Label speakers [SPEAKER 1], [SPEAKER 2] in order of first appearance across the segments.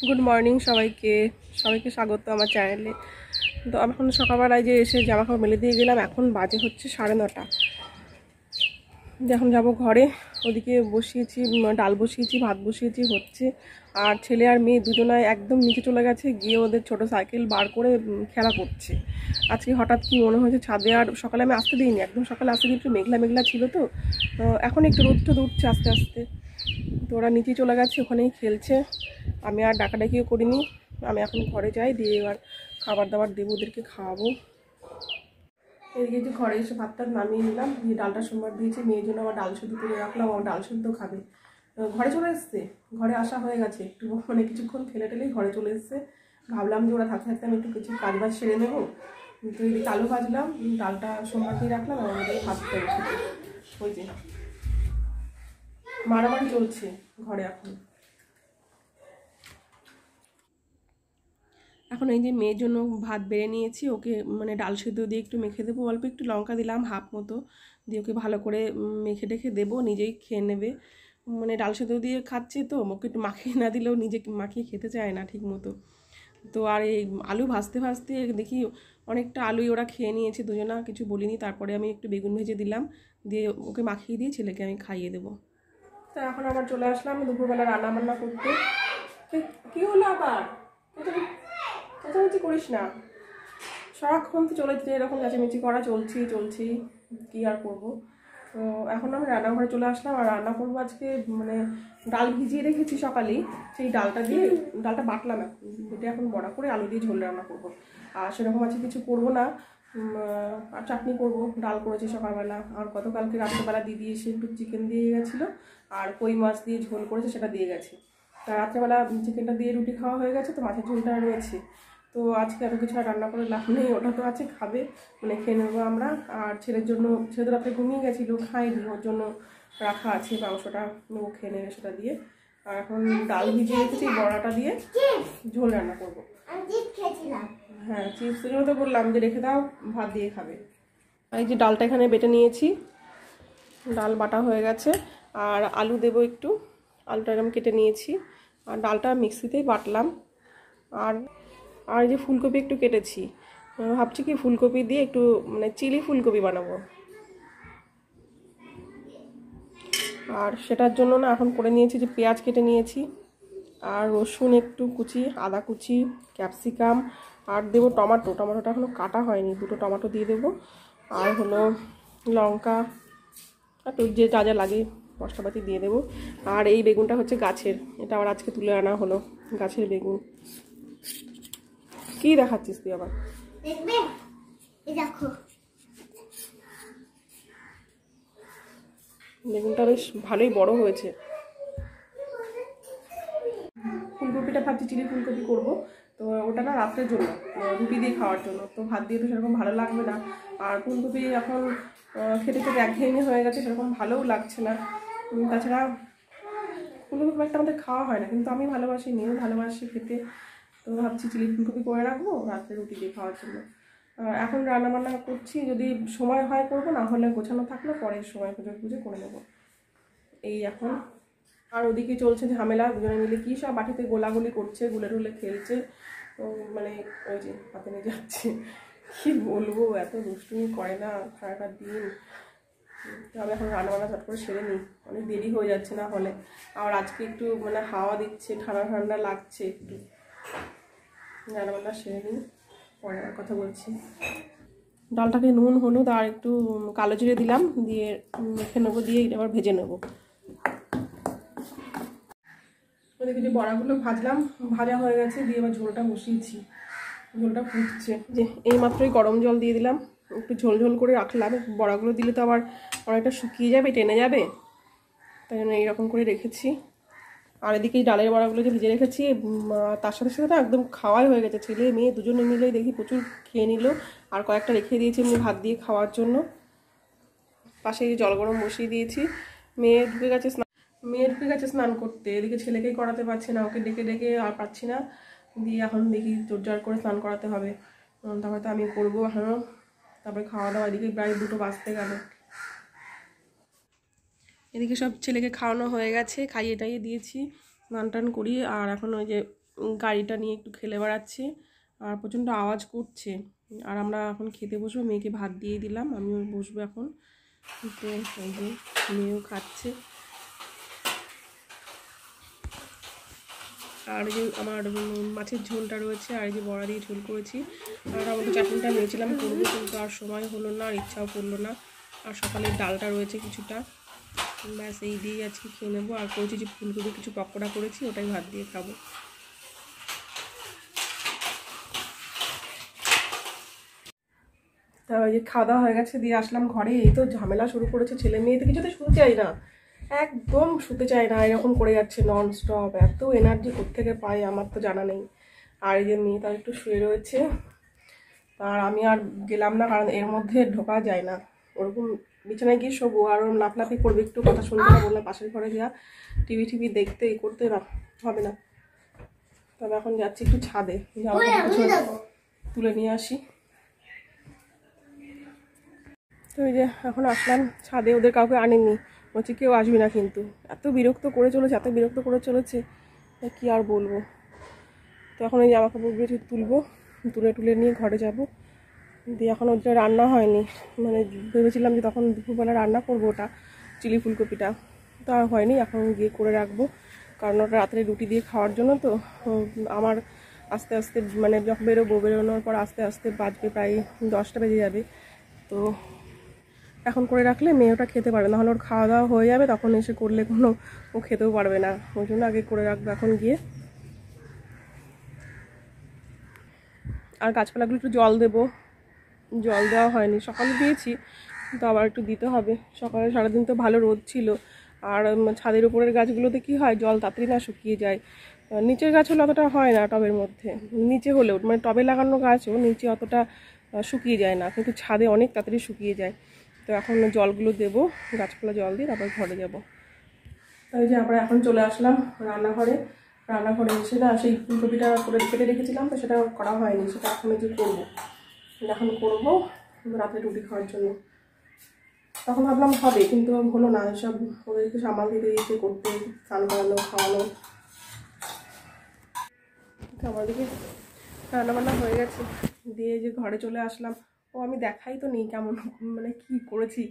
[SPEAKER 1] Good morning সবাইকে সবাইকে স্বাগত আমার চ্যানেলে। তো আমি এখন সকালবেলায় যে এসে জামা কাপড় মেলে দিয়ে গেলাম, এখন বাজে হচ্ছে 9:30। এখন যাব ঘরে, ওদিকে বসিয়েছি ডাল বসিয়েছি, ভাত বসিয়েছি হচ্ছে। আর ছেলে আর মেয়ে দুজনায় একদম নিচে চলে গেছে, গিয়ে ওদের ছোট সাইকেল বার করে খেলা করছে। আজকে হঠাৎ কি মনে হয়েছে ছাদে, আর সকালে আমি আসতে দিইনি, একদম সকালে আসতে দিয়ে একটু মেঘলা মেঘলা ছিল, তো এখন একটু রোদটা উঠছে আস্তে আস্তে। তো ওরা নিচে চলে গেছে, ওখানেই খেলছে। আমি আর ডাকাডাকিও করিনি, আমি এখন ঘরে যাই, দিয়ে এবার খাবার দাবার দেবো, ওদেরকে খাওয়াবো। এদিকে যে ঘরে এসে ভাতটা নামিয়ে নিলাম, দিয়ে ডালটা সোমবার দিয়েছি, মেয়ের জন্য আবার ডাল সেদ্ধ করে রাখলাম, আমার ডাল সেদ্ধ খাবে। ঘরে চলে এসছে, ঘরে আসা হয়ে গেছে, একটু মানে কিছুক্ষণ খেলে টেলেই ঘরে চলে এসছে। ভাবলাম যে ওরা থাকতে থাকতে আমি একটু কিছু কাজ বাজ সেরে নেবো। তো এদিকে আলু ভাজলাম, ডালটা সোমবার দিয়ে রাখলাম, আর আমাদের ভাত করে ওই যে মারামারি চলছে ঘরে এখন। এখন এই যে মেয়ের জন্য ভাত বেড়ে নিয়েছি, ওকে মানে ডাল সেদ্ধ দিয়ে একটু মেখে দেবো, অল্প একটু লঙ্কা দিলাম হাফ মতো, দিয়ে ওকে ভালো করে মেখে টেখে দেবো, নিজেই খেয়ে নেবে। মানে ডাল সেদ্ধ দিয়ে খাচ্ছে, তো ওকে একটু মাখিয়ে না দিলেও নিজে মাখিয়ে খেতে চায় না ঠিক মতো। তো আর এই আলু ভাজতে ভাজতে দেখি অনেকটা আলুই ওরা খেয়ে নিয়েছে দুজনা, কিছু বলিনি। তারপরে আমি একটু বেগুন ভেজে দিলাম, দিয়ে ওকে মাখিয়ে দিয়ে ছেলেকে আমি খাইয়ে দেবো। তা এখন আবার চলে আসলাম দুপুরবেলা রান্না বান্না করতে। কি হলো আবার? চেঁচামেচি করিস না, সারাক্ষণ তো চলেছে এরকম চেঁচামেচি করা, চলছি কি আর করবো। তো এখন আমি রান্নাঘরে চলে আসলাম, আর রান্না করবো আজকে মানে ডাল ভিজিয়ে রেখেছি সকালেই, সেই ডালটা দিয়ে ডালটা বাটলাম, এখন বেটে এখন বড়া করে আলু দিয়ে ঝোল রান্না করবো। আর সেরকম আছে কিছু করবো না, আর চাটনি করবো। ডাল করেছি সকালবেলা, আর গতকালকে রাত্রেবেলা দিদি এসে একটু চিকেন দিয়ে গেছিলো, আর কই মাছ দিয়ে ঝোল করেছে, সেটা দিয়ে গেছে। তা রাত্রেবেলা চিকেনটা দিয়ে রুটি খাওয়া হয়ে গেছে, তো মাছের ঝোলটা রয়েছে। তো আজকে এত কিছু আর রান্না করে লাভ নেই, ওটা তো আছে, খাবে মানে খেয়ে নেবো আমরা। আর ছেলের জন্য, ছেলে তো রাত্রে ঘুমিয়ে গেছিলো, খাইনি, ওর জন্য রাখা আছে মাংসটা, ও খেয়ে নেবে সেটা দিয়ে। আর এখন ডাল ভিজিয়ে রেখেছি, বড়াটা দিয়ে ঝোল রান্না করবো। হ্যাঁ, চিপসের জন্য তো বললাম যে রেখে দাও, ভাত দিয়ে খাবে। এই যে ডালটা এখানে বেটে নিয়েছি, ডাল বাটা হয়ে গেছে। আর আলু দেবো একটু, আলুটা এরকম কেটে নিয়েছি, আর ডালটা মিক্সিতেই বাটলাম। আর আর যে ফুলকপি একটু কেটেছি, ভাবছি কি ফুলকপি দিয়ে একটু মানে চিলি ফুলকপি বানাবো। আর সেটার জন্য না এখন করে নিয়েছি যে পেঁয়াজ কেটে নিয়েছি, আর রসুন একটু কুচি, আদা কুচি, ক্যাপসিকাম, আর দেবো টমাটো, টমাটোটা এখনও কাটা হয়নি, 2টো টমাটো দিয়ে দেবো। আর হলো লঙ্কা, আর তো যে যা যা লাগে মশলাপাতি দিয়ে দেবো। আর এই বেগুনটা হচ্ছে গাছের, এটা আবার আজকে তুলে আনা হলো, গাছের বেগুন। কি দেখাচ্ছিস তুই আবার? দেখবে, এই দেখো বেগুনটা বেশ ভালোই বড় হয়েছে। ফুলকপিটা ভাবছি চিলি ফুলকপি করবো, তো ওটা না রাত্রের জন্য, রুটি দিয়ে খাওয়ার জন্য, তো ভাত দিয়ে তো সেরকম ভালো লাগবে না। আর ফুলকপি এখন খেতে খেতে একঘেয়েমি হয়ে গেছে, সেরকম ভালোও লাগছে না। তাছাড়া ফুলকপি একটা আমাদের খাওয়া হয় না, কিন্তু আমি ভালোবাসি, মেয়েও ভালোবাসি খেতে। তো ভাবছি চিলি ফুলকপি করে রাখবো রাত্রে রুটি দিয়ে খাওয়ার জন্য। এখন রান্নাবান্না করছি, যদি সময় হয় করবো, না হলে গোছানো থাকলে পরের সময় খুঁজে করে নেবো এই এখন। আর ওদিকে চলছে ঝামেলা, দুজনে মিলে কী সব বাটিতে গোলাগুলি করছে, গুলে টুলে খেলছে। তো মানে ওই যে হাতে নিয়ে যাচ্ছে, কি বলবো, এত দুষ্টুমি করে না সারাটা দিন। আমি এখন রান্নাবান্না চট করে সেরে নিই, অনেক দেরি হয়ে যাচ্ছে না হলে। আর আজকে একটু মানে হাওয়া দিচ্ছে, ঠান্ডা ঠান্ডা লাগছে একটু। রান্নাবান্না সেরে নিই, পরে আর কথা বলছি। ডালটাকে নুন হলুদ আর একটু কালো জিরে দিলাম, দিয়ে মেখে নেবো, দিয়ে আবার ভেজে নেবো। ওদিকে যে বড়াগুলো ভাজলাম, ভাজা হয়ে গেছে, দিয়ে এবার ঝোলটা বসিয়েছি, ঝোলটা ফুটছে। যে এই মাত্রই গরম জল দিয়ে দিলাম, একটু ঝোল ঝোল করে রাখলাম। বড়াগুলো দিলে তো আবার অনেকটা শুকিয়ে যাবে, টেনে যাবে, তাই জন্য এইরকম করে রেখেছি। আর এদিকে ডালের বড়াগুলো যে ভেজে রেখেছি, তার সাথে সাথে একদম খাওয়াই হয়ে গেছে, ছেলে মেয়ে দুজনে মিলেই দেখি প্রচুর খেয়ে নিল। আর কয়েকটা রেখে দিয়েছি এমনি ভাত দিয়ে খাওয়ার জন্য। পাশে জল গরম বসিয়ে দিয়েছি, মেয়ে ঢুকে গেছে স্নান করতে। এদিকে ছেলেকেই করাতে পারছি না, ওকে ডেকে ডেকে আর পাচ্ছি না, দিয়ে এখন দেখি জোর করে স্নান করাতে হবে। তারপরে তো আমি করবো এখনও, তারপরে খাওয়া দাওয়া। এদিকে প্রায় 2টো বাজতে গেল। এদিকে সব ছেলেকে খাওয়ানো হয়ে গেছে, খাইয়ে টাইয়ে দিয়েছি, স্নান টান করিয়ে। আর এখন ওই যে গাড়িটা নিয়ে একটু খেলে বেড়াচ্ছে আর প্রচণ্ড আওয়াজ করছে। আর আমরা এখন খেতে বসবো, মেয়েকে ভাত দিয়ে দিলাম, আমিও বসবো এখন। তো এই যে মেয়েও খাচ্ছে। আর এই যে আমার মাছের ঝোলটা রয়েছে, আর এই যে বড়া দিয়ে ঝোল করেছি। আর আমাকে চাটনিটা ভেবেছিলাম করবো, কিন্তু আর সময় হলো না, আর ইচ্ছাও করলো না। আর সকালের ডালটা রয়েছে কিছুটা, ব্যাস এই দিয়েই আজকে খেয়ে নেবো। আর করেছি যে ফুলকপি কিছু পকোড়া করেছি, ওটাই ভাত দিয়ে খাবো। তা ওই যে খাওয়া দাওয়া হয়ে গেছে, দিয়ে আসলাম ঘরে। এই তো ঝামেলা শুরু করেছে, ছেলে মেয়ে তো কিছুতে শুতে চাই না, একদম শুতে চায় না, এরকম করে যাচ্ছে নন স্টপ। এত এনার্জি কোত্থেকে পাই আমার তো জানা নেই। আর এই যে মেয়ে তার একটু শুয়ে রয়েছে, আর আমি আর গেলাম না, কারণ এর মধ্যে ঢোকা যায় না। ওরকম বিছানায় গিয়ে শোবো আর ওরকম লাফলাফি করবে, একটু কথা শুনতে না, বললাম পাশের ঘরে যা টিভি দেখতে করতে না হবে না। তবে এখন যাচ্ছি একটু ছাদে, তুলে নিয়ে আসি। তো এই যে এখন আসলাম ছাদে, ওদের কাউকে আনেনি, বলছে কেউ আসবি না, কিন্তু এত বিরক্ত করে চলেছে, এত বিরক্ত করে চলেছে, কি আর বলবো। তো এখন এই জামা কাপড়গুলো তুলবো, তুলে নিয়ে ঘরে যাব। দিয়ে এখন ওটা রান্না হয়নি, মানে ভেবেছিলাম যে তখন দুপুরবেলা রান্না করবো ওটা চিলি ফুলকপিটা, তো আর হয়নি। এখন গিয়ে করে রাখবো, কারণ ওটা রাত্রে রুটি দিয়ে খাওয়ার জন্য। তো আমার আস্তে আস্তে মানে যখন বেরোনোর পর আস্তে আস্তে বাজবে প্রায় 10টা বেজে যাবে। তো এখন করে রাখলে মেয়ে ওটা খেতে পারবে, নাহলে ওর খাওয়া দাওয়া হয়ে যাবে, তখন এসে করলে কোনো ও খেতেও পারবে না। ওই জন্য আগে করে রাখবো এখন গিয়ে। আর গাছপালাগুলো একটু জল দেবো, জল দেওয়া হয়নি, সকালে দিয়েছি, কিন্তু আবার একটু দিতে হবে। সকালে সারাদিন তো ভালো রোদ ছিল। আর ছাদের উপরের গাছগুলোতে কি হয়, জল তাড়াতাড়ি না শুকিয়ে যায়। নিচের গাছ হলে অতটা হয় না, টবের মধ্যে নিচে হলেও, মানে টবে লাগানো গাছও নিচে অতটা শুকিয়ে যায় না, কিন্তু ছাদে অনেক তাড়াতাড়ি শুকিয়ে যায়। তো এখন জলগুলো দেবো, গাছপালা জল দিয়ে তারপর ঘরে যাব। তাই যে আমরা এখন চলে আসলাম রান্নাঘরে। রান্নাঘরে এসে না সেই ফুলকপিটা করে কেটে রেখেছিলাম, তো সেটা করা হয়নি, সেটা এখন যে করবো, এখন করবো রাতে রুটি খাওয়ার জন্য। তখন ভাবলাম হবে, কিন্তু হলো না, এসব ওদেরকে সামাল দিতে দিতে করতে, স্নান করানো, খাওয়ানো। আমার দিকে রান্নাবান্না হয়ে গেছে, দিয়ে যে ঘরে চলে আসলাম। ও আমি দেখাই তো নেই কেমন মানে কি করেছি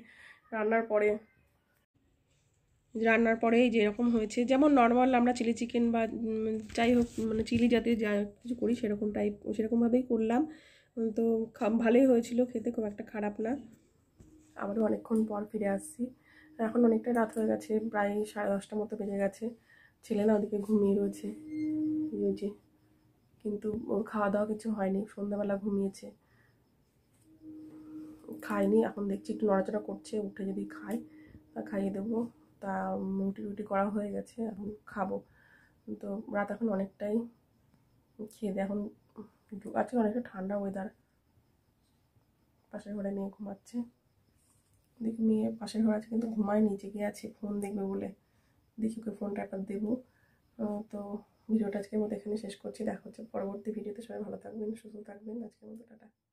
[SPEAKER 1] রান্নার পরেই যেরকম হয়েছে, যেমন নর্মাল আমরা চিলি চিকেন বা যাই হোক মানে চিলি জাতীয় যা কিছু করি সেরকমভাবেই করলাম। তো ভালোই হয়েছিল খেতে, খুব একটা খারাপ না। আবারও অনেকক্ষণ পর ফিরে আসছি, এখন অনেকটা রাত হয়ে গেছে, প্রায় 10:30 মতো বেজে গেছে। ছেলে না ওদিকে ঘুমিয়ে রয়েছে, যে কিন্তু ওর খাওয়া দাওয়া কিছু হয়নি, সন্ধ্যাবেলা ঘুমিয়েছে, খায়নি। এখন দেখছি একটু নড়াচড়া করছে, উঠে যদি খায় খাইয়ে দেবো। তা রুটি করা হয়ে গেছে, এখন খাবো। তো রাত এখন অনেকটাই, খেয়ে দিয়ে এখন আজকে অনেকটা ঠান্ডা ওয়েদার। পাশের ঘরে মেয়ে ঘুমাচ্ছে, দেখি মেয়ে পাশের ঘরে আছে কিন্তু ঘুমায়নি, জেগে আছে, ফোন দেখবে বলে। দেখি ওকে ফোনটা একবার দেবো। তো ভিডিওটা আজকের মতো এখানে শেষ করছি, দেখা হচ্ছে পরবর্তী ভিডিওতে। সবাই ভালো থাকবেন, সুস্থ থাকবেন, আজকের মতো টাটা।